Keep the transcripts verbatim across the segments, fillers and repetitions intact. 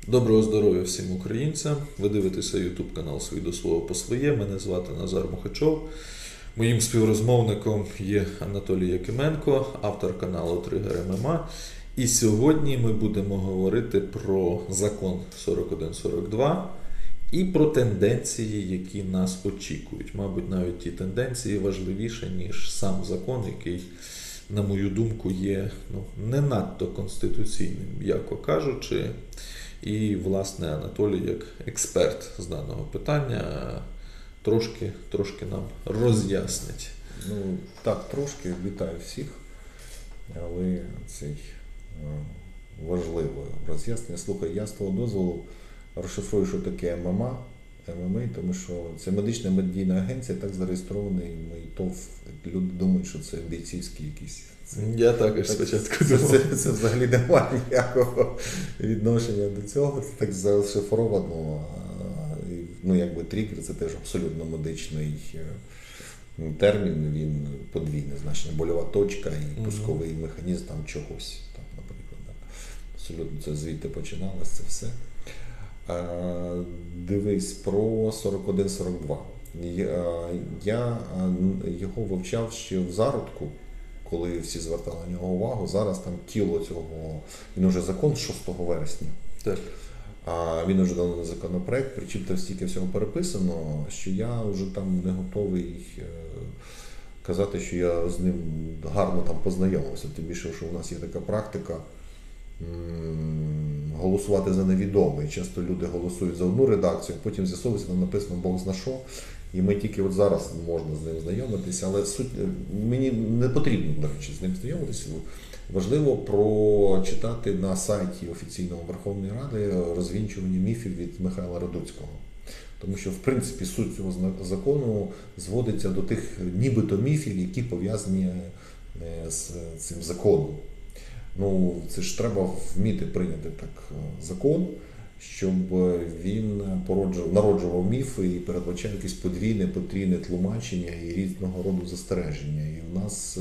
Доброго здоров'я всім українцям. Ви дивитеся ютуб канал «Свій до свого по своє». Мене звати Назар Мухачов. Моїм співрозмовником є Анатолій Якименко, автор каналу Тригер ММА. І сьогодні ми будемо говорити про закон сорок один сорок два і про тенденції, які нас очікують. Мабуть, навіть ті тенденції важливіші, ніж сам закон, який, на мою думку, є ну, не надто конституційним, м'яко кажучи. І, власне, Анатолій, як експерт з даного питання, трошки, трошки нам роз'яснить. Ну, так, трошки. Вітаю всіх. Але цей е, важливе роз'яснення. Слухай, я з твого дозволу розшифрую, що таке ММА, ММА, тому що це медична медійна агенція, так зареєстрований мій ТОВ. Люди думають, що це бійцівський якийсь. Це, я також так, спочатку це, думав. це, це, це взагалі немає ніякого відношення до цього. Це так зашифровано. Ну, якби тригер, це теж абсолютно медичний термін, він подвійне значення. Больова точка і пусковий mm-hmm. механізм там чогось. Там, наприклад, так. Абсолютно це звідти починалося, це все. А, дивись, про сорок один сорок два. Я, я його вивчав ще в зародку, коли всі звертали на нього увагу. Зараз там тіло цього, він уже закон шостого вересня. Так. А він вже дав на законопроект, причому там стільки всього переписано, що я вже там не готовий казати, що я з ним гарно там познайомився. Тим більше, що у нас є така практика м- голосувати за невідомий. Часто люди голосують за одну редакцію, потім з'ясовується, там написано Бог зна що. І ми тільки от зараз можна з ним знайомитися, але суть мені не потрібно, до речі, з ним знайомитися. Важливо прочитати на сайті офіційного Верховної Ради розвінчування міфів від Михайла Радуцького. Тому що, в принципі, суть цього закону зводиться до тих нібито міфів, які пов'язані з цим законом. Ну, це ж треба вміти прийняти так закон, щоб він породжував, народжував міфи і передбачав якесь подвійне, потрійне тлумачення і різного роду застереження. І в нас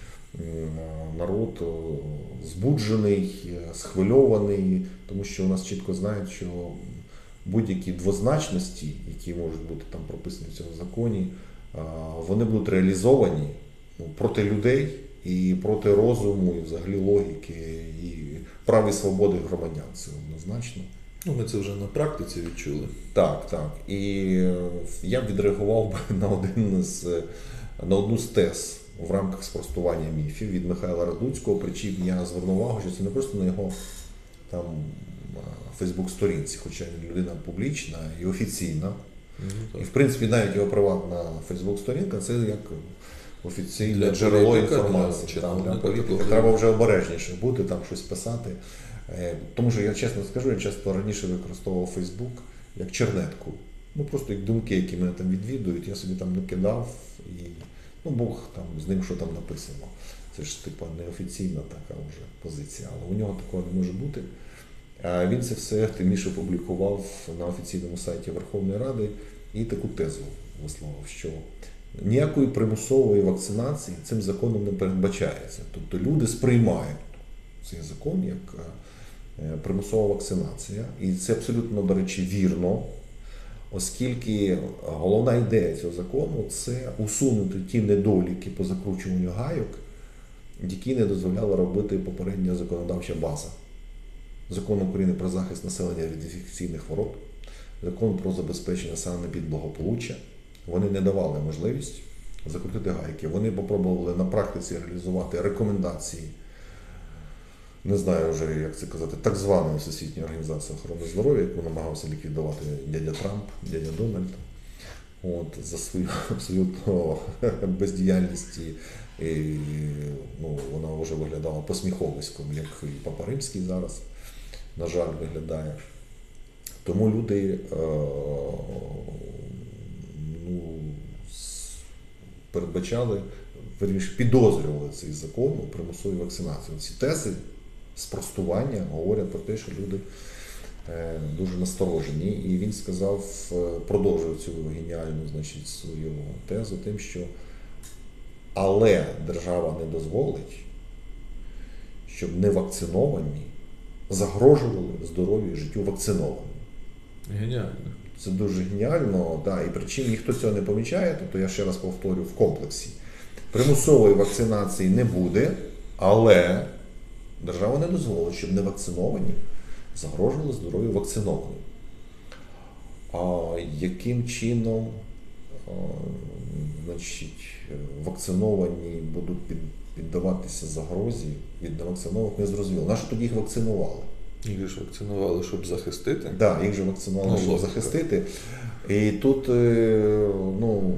народ збуджений, схвильований, тому що у нас чітко знають, що будь-які двозначності, які можуть бути там прописані в цьому законі, вони будуть реалізовані проти людей і проти розуму, і взагалі логіки, і прав і свободи громадян. Це однозначно. Ну, ми це вже на практиці відчули. Так, так. І я б відреагував би на, один з, на одну з тез в рамках спростування міфів від Михайла Радуцького, причому я звернув увагу, що це не просто на його там Фейсбук-сторінці, хоча він людина публічна і офіційна. Mm-hmm. І, в принципі, навіть його приватна Фейсбук-сторінка – це як офіційне для джерело політика, інформації. для, там, для політики. Треба вже обережніше бути, там щось писати. Тому що, я чесно скажу, я часто раніше використовував Фейсбук як чернетку. Ну, просто як думки, які мене там відвідують, я собі там накидав і, ну, Бог там з ним, що там написано. Це ж, типа, неофіційна така вже позиція, але у нього такого не може бути. А він це все тим більше опублікував на офіційному сайті Верховної Ради і таку тезу висловив, що ніякої примусової вакцинації цим законом не передбачається. Тобто люди сприймають цей закон як примусова вакцинація. І це абсолютно, до речі, вірно, оскільки головна ідея цього закону – це усунути ті недоліки по закручуванню гайок, які не дозволяла робити попередня законодавча база. Закон України про захист населення від інфекційних хвороб, закон про забезпечення населення від благополуччя. Вони не давали можливість закрутити гайки. Вони попробували на практиці реалізувати рекомендації, не знаю вже, як це казати, так званої Всесвітньої організації охорони здоров'я, яку намагався ліквідувати дядя Трамп, дядя Дональд, от, за свою абсолютно бездіяльність. І, ну, вона вже виглядала посміховиськом, як і Папа Римський зараз, на жаль, виглядає. Тому люди е, ну, передбачали, верніше, підозрювали цей закон у примусовій вакцинації. Ці тези спростування говорять про те, що люди е, дуже насторожені. І він сказав, продовжив цю геніальну, значить, свою тезу тим, що але держава не дозволить, щоб невакциновані загрожували здоров'ю і життю вакцинованим. Геніально. Це дуже геніально, да, і причому ніхто цього не помічає, тобто я ще раз повторю в комплексі. Примусової вакцинації не буде, але держава не дозволить, щоб невакциновані загрожували здоров'ю вакцинованим. А яким чином а, значить, вакциновані будуть під, піддаватися загрозі від невакцинованих, не зрозуміло. Нащо тоді їх вакцинували? Їх ж вакцинували, щоб захистити. Так, да, їх же вакцинували, Ну, щоб логіка. захистити. І тут, е, ну,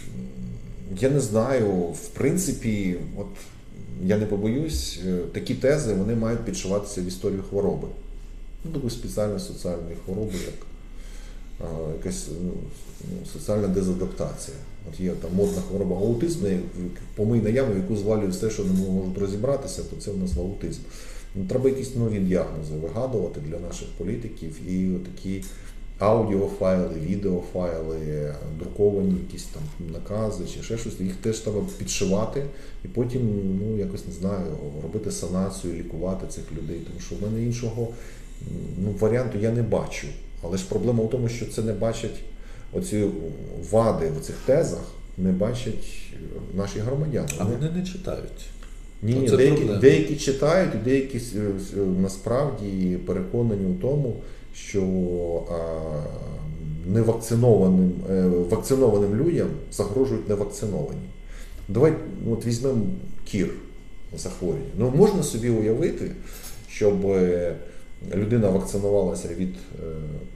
я не знаю, в принципі, от я не побоюсь, е, такі тези вони мають підшиватися в історію хвороби. Ну, таку спеціальну соціальну хворобу, як а, якась ну, соціальна дезадаптація. От є там модна хвороба аутизм, помий на яму, яку звалюють все, що не можуть розібратися, то це в нас аутизм. Ну, треба якісь нові діагнози вигадувати для наших політиків і такі аудіофайли, відеофайли, друковані якісь там накази чи ще щось, їх теж треба підшивати і потім, ну, якось, не знаю, робити санацію, лікувати цих людей, тому що в мене іншого ну, варіанту я не бачу. Але ж проблема в тому, що це не бачать оці вади в цих тезах, не бачать наші громадяни. А вони не читають. Ні, ні, Оце деякі, проблема. деякі читають, і деякі е, е, насправді переконані в тому, що а, невакцинованим, е, вакцинованим людям загрожують невакциновані. Давай от візьмемо кір захворювання. Ну, можна собі уявити, щоб е, людина вакцинувалася від е,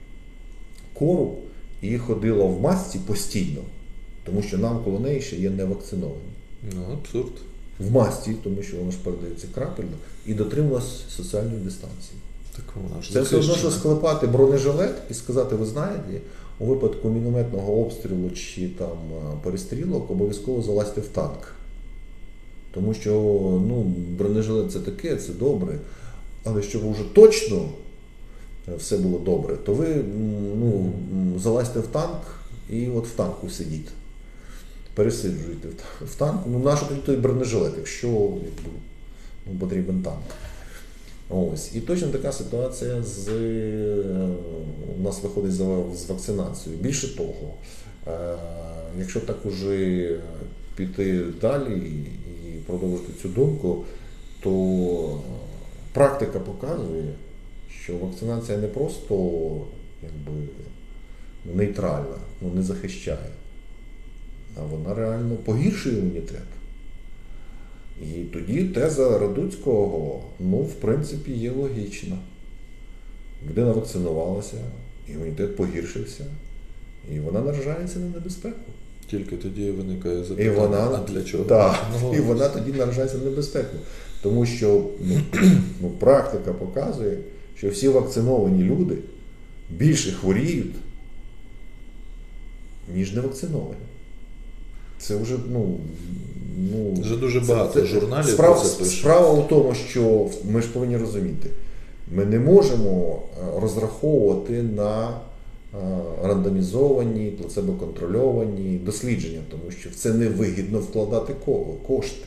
кору і ходила в масці постійно, тому що навколо неї ще є невакциновані. Ну, абсурд. В масці, тому що воно ж передається крапельно, і дотримувалась соціальної дистанції. Так вона ж Це все одно, що захищена. склепати бронежилет і сказати, ви знаєте, у випадку мінометного обстрілу чи там перестрілок обов'язково залазьте в танк. Тому що ну, бронежилет це таке, це добре, але щоб вже точно все було добре, то ви ну, залазьте в танк і от в танку сидіть. Пересиджуєте в танк. Ну, нащо тоді той бронежилет, якщо якби, ну, потрібен танк. Ось. І точно така ситуація з, у нас виходить з, з вакцинацією. Більше того, е, якщо так уже піти далі і продовжити цю думку, то практика показує, що вакцинація не просто якби, нейтральна, ну, не захищає, а вона реально погіршує імунітет. І тоді теза Радуцького, ну, в принципі, є логічна. Людина вакцинувалася, імунітет погіршився, і вона наражається на небезпеку. Тільки тоді виникає І запитання, вона, а для чого? да, Ну, і вона тоді наражається на небезпеку. Тому що ну, ну, практика показує, що всі вакциновані люди більше хворіють, ніж невакциновані. Це вже, ну, ну Вже дуже це- багато це- журналів Справа, про це пишуть. справа в тому, що ми ж повинні розуміти, ми не можемо е, розраховувати на е, рандомізовані, плацебо-контрольовані дослідження, тому що в це невигідно вкладати ко- кошти.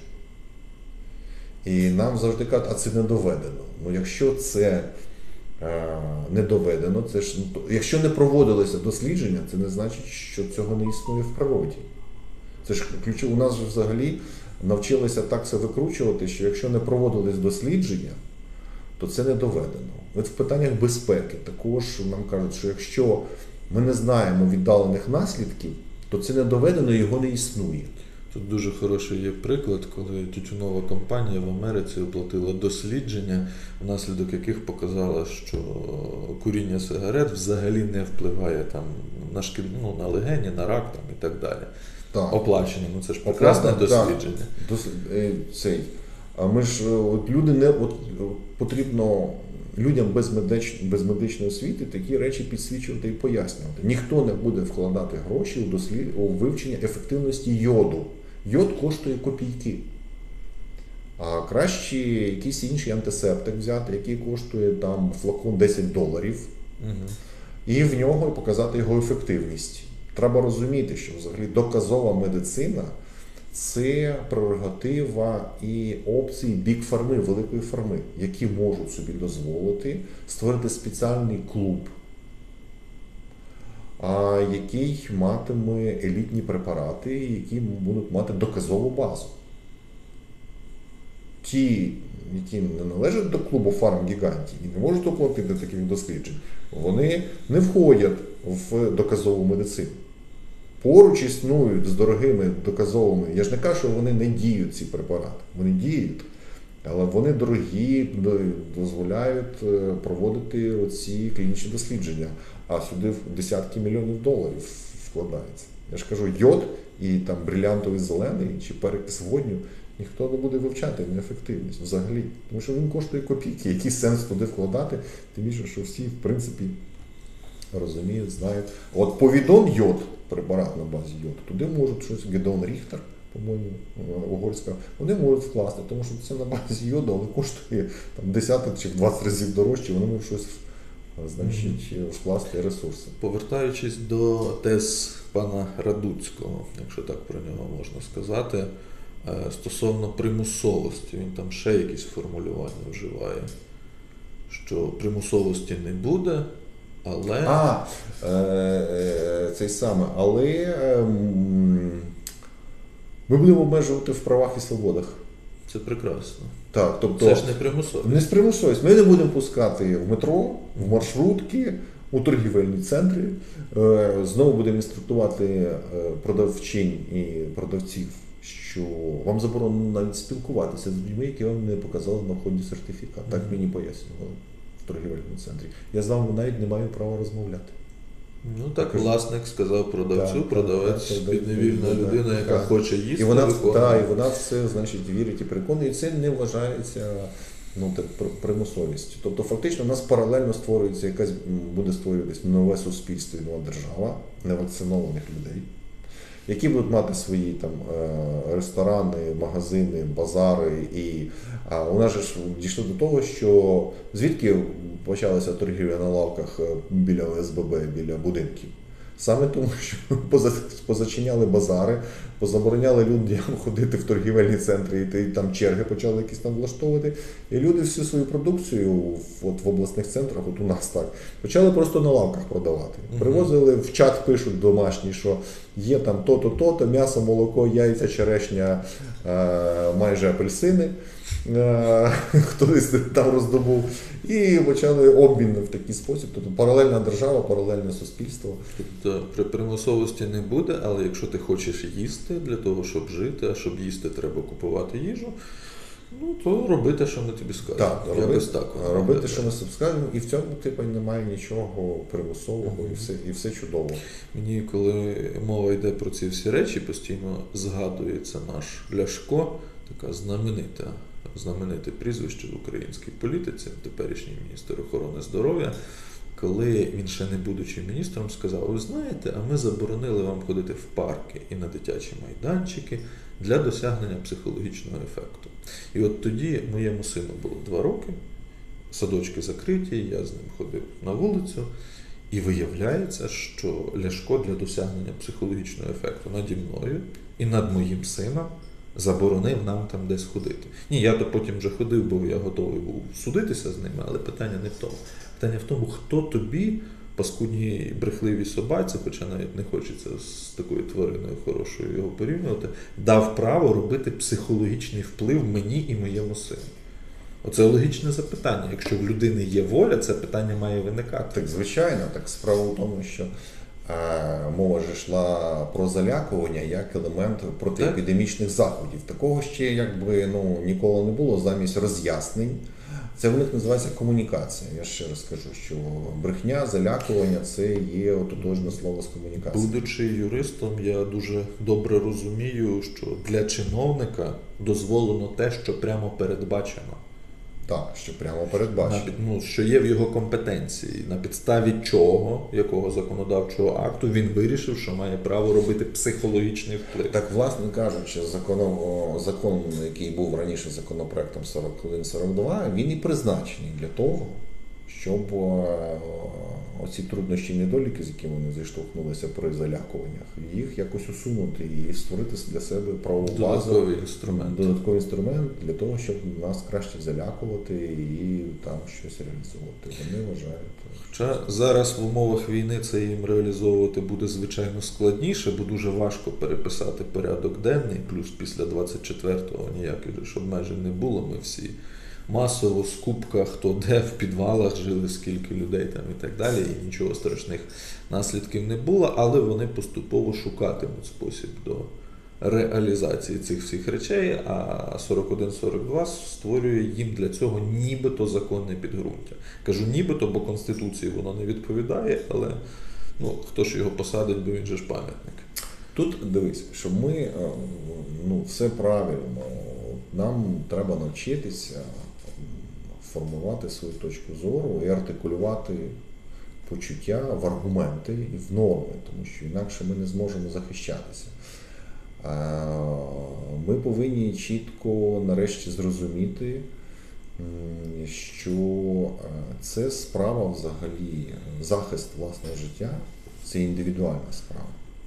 І нам завжди кажуть, а це не доведено. Ну, якщо це е, не доведено, це ж, ну, то- якщо не проводилися дослідження, це не значить, що цього не існує в природі. Це ж ключ, у нас же взагалі навчилися так все викручувати, що якщо не проводились дослідження, то це не доведено. От в питаннях безпеки також нам кажуть, що якщо ми не знаємо віддалених наслідків, то це не доведено і його не існує. Тут дуже хороший є приклад, коли тютюнова компанія в Америці оплатила дослідження, внаслідок яких показала, що куріння сигарет взагалі не впливає там, на шкіль, ну, на легені, на рак там, і так далі. Так. Оплачені, ну це ж прекрасне Оплата, так. дослідження. Дос- е, цей. А ми ж е, от люди не от, е, потрібно людям без, медич, без медичної освіти такі речі підсвічувати і пояснювати. Ніхто не буде вкладати гроші у дослід у вивчення ефективності йоду. Йод коштує копійки. А краще якийсь інший антисептик взяти, який коштує там флакон десять доларів, Угу. і в нього показати його ефективність. Треба розуміти, що взагалі доказова медицина це прерогатива і опції бік-фарми, великої фарми, які можуть собі дозволити створити спеціальний клуб, а який матиме елітні препарати, які будуть мати доказову базу. Ті, які не належать до клубу фармгігантів і не можуть оплатити таких досліджень, вони не входять в доказову медицину. Поруч існують з дорогими доказовими. Я ж не кажу, що вони не діють, ці препарати. Вони діють, але вони дорогі, дозволяють проводити оці клінічні дослідження. А сюди десятки мільйонів доларів вкладається. Я ж кажу, йод і там брилянтовий зелений чи перекис водню ніхто не буде вивчати неефективність взагалі. Тому що він коштує копійки. Який сенс туди вкладати? Тим більше, що всі, в принципі, розуміють, знають. От повідон йод, препарат на базі йоду, туди можуть щось, Гедеон Ріхтер, по-моєму, угорська, вони можуть вкласти, тому що це на базі йоду, але коштує там, десяток чи двадцять разів дорожче, вони можуть щось, значить, вкласти ресурси. Повертаючись до тез пана Радуцького, якщо так про нього можна сказати, стосовно примусовості, він там ще якісь формулювання вживає, що примусовості не буде, але... А, е, е, цей саме, але е, ми будемо обмежувати в правах і свободах. Це прекрасно. Так, тобто, це ж не примусовість. Не з примусовість. Ми не будемо пускати в метро, в маршрутки, у торгівельні центри. Е, знову будемо інструктувати продавчинь і продавців, що вам заборонено навіть спілкуватися з людьми, які вам не показали на вході сертифікат. Так мені пояснювали в торгівельному центрі. Я з вами навіть не маю права розмовляти. Ну так, так власник сказав продавцю, так, продавець так, підневільна так, людина, так, яка так. хоче їсти. І вона, виконує. та, і вона в це, значить, вірить і переконує. І це не вважається ну, так, примусовістю. Тобто фактично у нас паралельно створюється якась, буде створюватись нове суспільство і нова держава невакцинованих людей, які будуть мати свої там ресторани, магазини, базари. І а, у нас же ж дійшло до того, що звідки почалася торгівля на лавках біля О С Б Б, біля будинків? Саме тому, що позачиняли базари, позабороняли людям ходити в торгівельні центри, і там черги почали якісь там влаштовувати. І люди всю свою продукцію от в обласних центрах, от у нас так, почали просто на лавках продавати. Привозили, в чат пишуть домашній, що є там то-то, то-то, м'ясо, молоко, яйця, черешня, майже апельсини. Хтось там роздобув. І почали обмін в такий спосіб. Тобто паралельна держава, паралельне суспільство. Тобто при примусовості не буде, але якщо ти хочеш їсти для того, щоб жити, а щоб їсти треба купувати їжу, ну то роби те, що ми тобі скажемо. Так, Якось так. Робити, що ми собі скажемо, і в цьому типу немає нічого примусового, mm-hmm. і все, і все чудово. Мені, коли мова йде про ці всі речі, постійно згадується наш Ляшко, така знаменита. знамените прізвище в українській політиці, теперішній міністр охорони здоров'я, коли він ще не будучи міністром сказав: ви знаєте, а ми заборонили вам ходити в парки і на дитячі майданчики для досягнення психологічного ефекту. І от тоді моєму сину було два роки, садочки закриті, я з ним ходив на вулицю, і виявляється, що Ляшко для досягнення психологічного ефекту наді мною і над моїм сином заборонив нам там десь ходити. Ні, я то потім вже ходив, бо я готовий був судитися з ними, але питання не в тому. Питання в тому, хто тобі, паскудній брехливій собаці, хоча навіть не хочеться з такою твариною хорошою його порівнювати, дав право робити психологічний вплив мені і моєму сину. Оце логічне запитання. Якщо в людини є воля, це питання має виникати. Так, звичайно. Так справа в тому, що мова ж йшла про залякування як елемент протиепідемічних заходів. Такого ще якби ну, ніколи не було, замість роз'яснень. Це в них називається комунікація. Я ще раз кажу, що брехня, залякування – це є ототожне слово з комунікації. Будучи юристом, я дуже добре розумію, що для чиновника дозволено те, що прямо передбачено. Так, що прямо передбачено. Ну, що є в його компетенції, на підставі чого, якого законодавчого акту він вирішив, що має право робити психологічний вплив. Так, власне кажучи, закон, закон, який був раніше законопроектом сорок один сорок два, він і призначений для того, щоб е, оці труднощі і недоліки, з якими вони зіштовхнулися при залякуваннях, їх якось усунути і створити для себе правову базу, Додатковий інструмент. додатковий інструмент для того, щоб нас краще залякувати і там щось реалізовувати. Вони вважають. Хоча зараз в умовах війни це їм реалізовувати буде звичайно складніше, бо дуже важко переписати порядок денний, плюс після двадцять четвертого ніяких ж обмежень не було. Ми всі масово в скупках, хто де в підвалах жили, скільки людей там і так далі, і нічого страшних наслідків не було, але вони поступово шукатимуть спосіб до реалізації цих всіх речей, а сорок один сорок два створює їм для цього нібито законне підґрунтя. Кажу нібито, бо Конституції воно не відповідає, але ну, хто ж його посадить, бо він же ж пам'ятник. Тут дивись, що ми, ну, все правильно, нам треба навчитися формувати свою точку зору і артикулювати почуття в аргументи і в норми, тому що інакше ми не зможемо захищатися. Ми повинні чітко нарешті зрозуміти, що це справа взагалі, захист власного життя, це індивідуальна справа.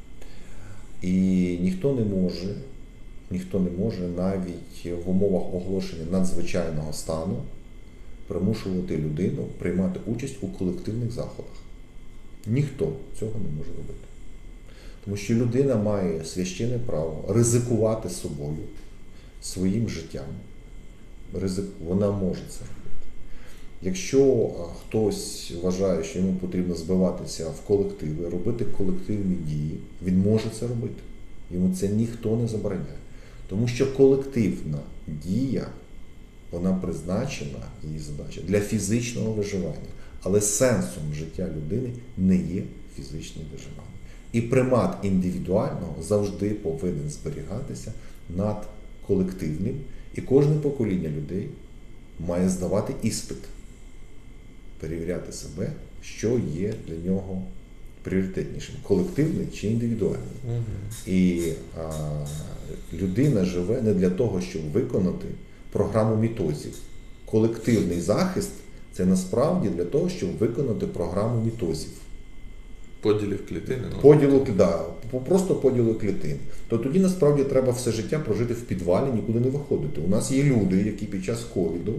І ніхто не може, ніхто не може навіть в умовах оголошення надзвичайного стану примушувати людину приймати участь у колективних заходах. Ніхто цього не може робити. Тому що людина має священне право ризикувати собою, своїм життям. Ризик... Вона може це робити. Якщо хтось вважає, що йому потрібно збиватися в колективи, робити колективні дії, він може це робити. Йому це ніхто не забороняє. Тому що колективна дія, вона призначена, її задача, для фізичного виживання. Але сенсом життя людини не є фізичне виживання. І примат індивідуального завжди повинен зберігатися над колективним. І кожне покоління людей має здавати іспит, перевіряти себе, що є для нього пріоритетнішим – колективний чи індивідуальний. Угу. І а, людина живе не для того, щоб виконати програму мітозів. Колективний захист – це насправді для того, щоб виконати програму мітозів. Поділів клітини? Поділу, да, просто поділу клітин. То тоді насправді треба все життя прожити в підвалі, нікуди не виходити. У нас є люди, які під час ковіду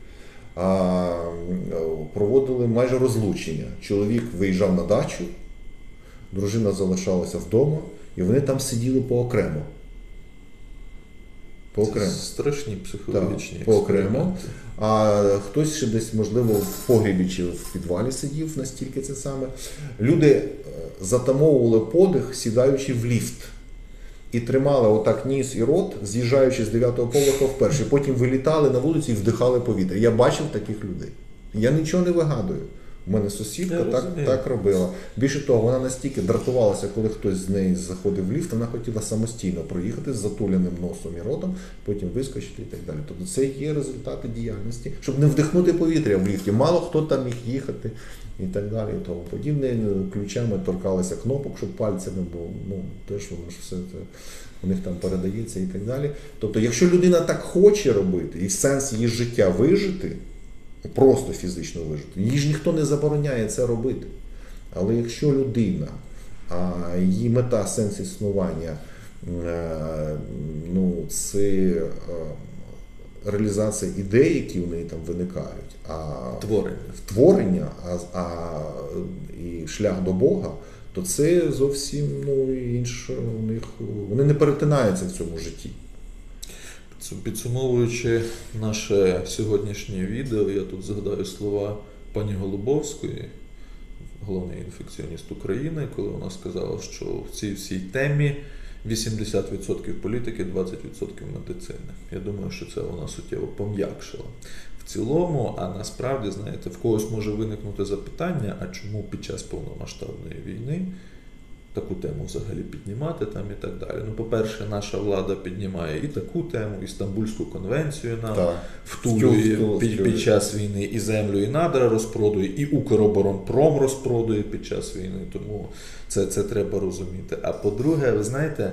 а, проводили майже розлучення. Чоловік виїжджав на дачу, дружина залишалася вдома, і вони там сиділи поокремо. Поокремо. Це страшні психологічні так, поокремо. А хтось ще десь, можливо, в погрібі чи в підвалі сидів, настільки це саме. Люди затамовували подих, сідаючи в ліфт. І тримали отак ніс і рот, з'їжджаючи з дев'ятого поверха вперше. Потім вилітали на вулицю і вдихали повітря. Я бачив таких людей. Я нічого не вигадую. У мене сусідка так, так робила. Більше того, вона настільки дратувалася, коли хтось з неї заходив в ліфт, вона хотіла самостійно проїхати з затуляним носом і ротом, потім вискочити і так далі. Тобто це є результати діяльності, щоб не вдихнути повітря в ліфті. Мало хто там міг їхати і так далі. І тому подібне. Ключами торкалися кнопок, щоб пальцями, бо ну, теж воно ж все це у них там передається і так далі. Тобто, якщо людина так хоче робити, і сенс її життя вижити, просто фізично вижити. Їй ж ніхто не забороняє це робити. Але якщо людина, а її мета, сенс існування, ну, це реалізація ідей, які в неї там виникають, а творення, творення а, а, і шлях до Бога, то це зовсім ну, інше у них, вони не перетинаються в цьому житті. Підсумовуючи наше сьогоднішнє відео, я тут згадаю слова пані Голубовської, головний інфекціоніст України, коли вона сказала, що в цій всій темі вісімдесят відсотків політики, двадцять відсотків медицини. Я думаю, що це вона суттєво пом'якшила в цілому, а насправді, знаєте, в когось може виникнути запитання, а чому під час повномасштабної війни таку тему взагалі піднімати там і так далі. Ну, по-перше, наша влада піднімає і таку тему, і Стамбульську конвенцію нам так. втулює під, під час війни, і землю, і надра розпродує, і Укроборонпром розпродує під час війни, тому це, це треба розуміти. А по-друге, ви знаєте,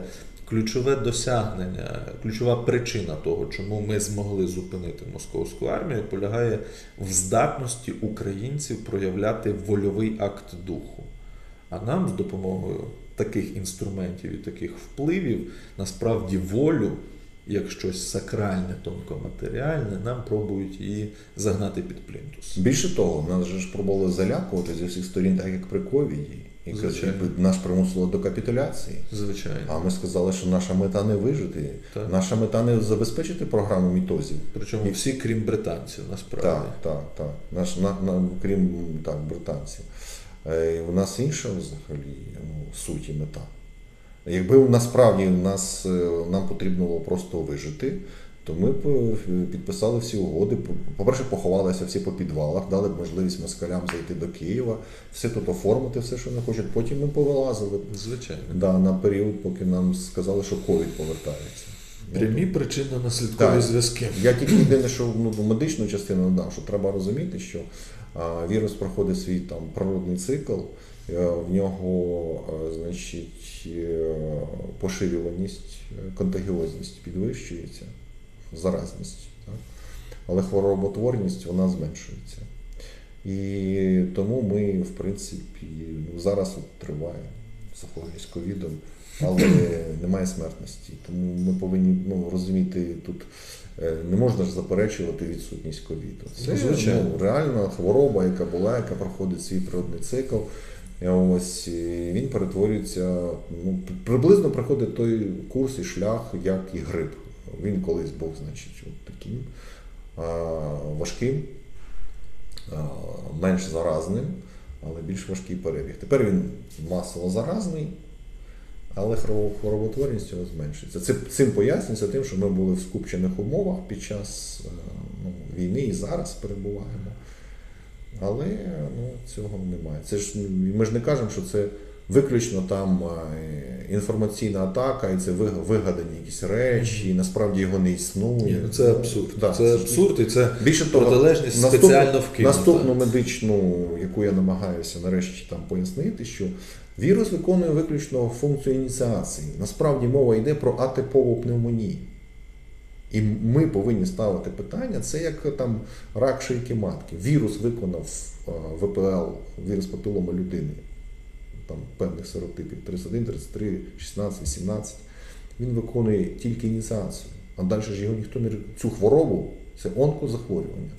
ключове досягнення, ключова причина того, чому ми змогли зупинити московську армію, полягає в здатності українців проявляти вольовий акт духу. А нам з допомогою таких інструментів і таких впливів, насправді волю, як щось сакральне, тонкоматеріальне, нам пробують її загнати під плінтус. Більше того, нас же ж пробували залякувати зі всіх сторін, так як при ковіді. І Звичайно. якби нас примусило до капітуляції. Звичайно. А ми сказали, що наша мета не вижити, Так. наша мета не забезпечити програму мітозів. Причому І- всі, крім британців, насправді. Так, так, так. Наш, на, на, крім так, британців. Е, у нас інша взагалі ну, суть і мета. Якби насправді нас, е, нам потрібно було просто вижити, то ми б е, підписали всі угоди. По-перше, поховалися всі по підвалах, дали б можливість москалям зайти до Києва, все тут оформити, все, що вони хочуть. Потім ми повилазили Звичайно. да, на період, поки нам сказали, що ковід повертається. Прямі причинно-наслідкові Так. зв'язки. Я тільки єдине, що ну, медичну частину дам, що треба розуміти, що а, вірус проходить свій там природний цикл, е, в нього е, значить, е, поширюваність, е, контагіозність підвищується, заразність, так? Але хвороботворність вона зменшується. І тому ми, в принципі, ну, зараз от триває захворюваність ковідом, але немає смертності. Тому ми повинні ну, розуміти, тут е, не можна ж заперечувати відсутність ковіду. Це Ну, звичайно. ну, реальна хвороба, яка була, яка проходить свій природний цикл. І ось і він перетворюється, ну, приблизно проходить той курс і шлях, як і грип. Він колись був, значить, от таким а, важким, а, менш заразним, але більш важкий перебіг. Тепер він масово заразний, але хвороботворність його зменшується. Це, цим пояснюється тим, що ми були в скупчених умовах під час е, ну, війни і зараз перебуваємо. Але ну, цього немає. Це ж, ми ж не кажемо, що це виключно там е, інформаційна атака, і це виг- вигадані якісь речі, і насправді його не існує. Ні, ну це абсурд. Да, це абсурд, і це Більше того, протилежність наступну- спеціально вкинута. Наступну медичну, яку я намагаюся нарешті там пояснити, що вірус виконує виключно функцію ініціації. Насправді мова йде про атипову пневмонію. І ми повинні ставити питання, це як там рак шийки матки. Вірус виконав е, ВПЛ, вірус папілома людини, там певних серотипів тридцять один, тридцять три, шістнадцять, сімнадцять. Він виконує тільки ініціацію. А далі ж його ніхто не лікує. Цю хворобу це онкозахворювання.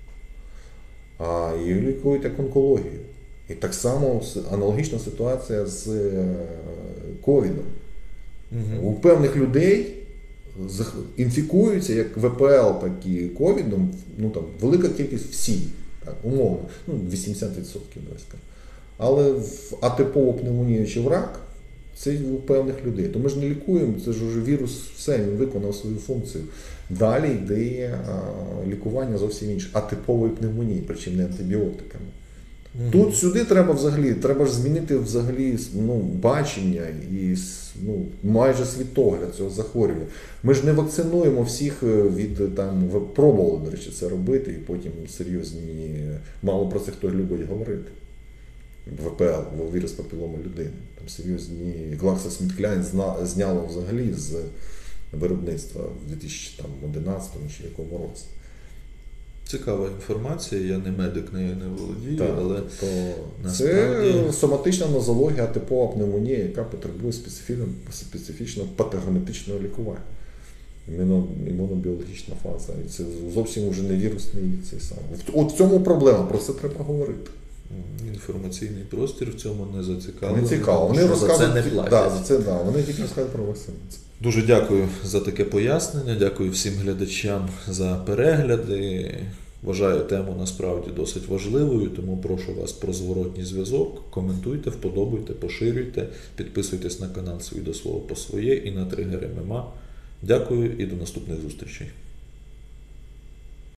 А її лікують як онкологію. І так само с- аналогічна ситуація з е, ковідом. Мгм. У певних людей зах- інфікуються як ВПЛ, так і ковідом, ну там велика кількість всі, так, умовно, ну вісімдесят відсотків, давай скажемо. Але в атипову пневмонію чи в рак це у певних людей. То ми ж не лікуємо, це ж уже вірус, все, він виконав свою функцію. Далі йде а, лікування зовсім інше, атипової пневмонії, причому не антибіотиками. Мгм. Тут сюди треба взагалі, треба ж змінити взагалі ну, бачення і ну, майже світогляд цього захворювання. Ми ж не вакцинуємо всіх від там, ви пробували, до речі, це робити, і потім серйозні, мало про це хто любить говорити. ВПЛ, вірус папілома людини. Там серйозні GlaxoSmithKline зна- зняло взагалі з виробництва в дві тисячі одинадцятому чи якому році. Цікава інформація, я не медик, нею не володію, Так, але то насправді- це соматична нозологія, типова пневмонія, яка потребує специфічного, специфічного патогенетичного лікування. Імуно, імунобіологічна фаза. І це зовсім вже не вірусний цей сам. От в цьому проблема, про це треба говорити. м, інформаційний простір в цьому не зацікавлений. Не цікаво. Вони що за це розказують, не ті- платять. да, за це, да, вони тільки розказують про вакцинацію. Дуже дякую за таке пояснення, дякую всім глядачам за перегляди. Вважаю тему насправді досить важливою, тому прошу вас про зворотній зв'язок. Коментуйте, вподобайте, поширюйте, підписуйтесь на канал «Свій до свого по своє» і на Тригер ем ем а. Дякую і до наступних зустрічей.